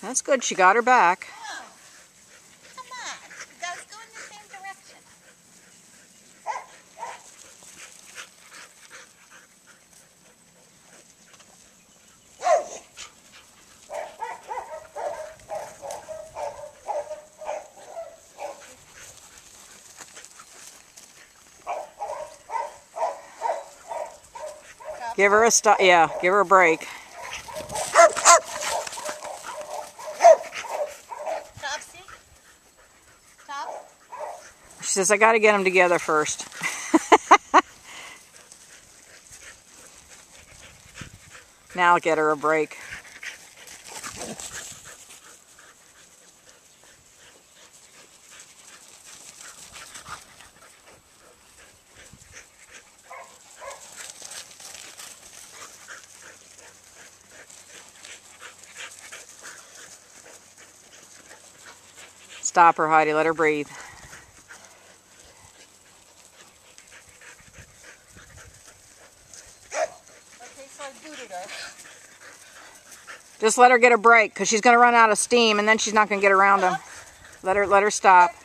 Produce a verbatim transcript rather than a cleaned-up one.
That's good. She got her back. Oh, come on. You guys go in the same direction. Give her a stop. Yeah, give her a break. Topsy? Top? She says, I got to get them together first. Now I'll get her a break. Stop her, Heidi. Let her breathe. Okay, so I booted her. Just let her get a break, because she's going to run out of steam, and then she's not going to get around them. Let her, let her stop.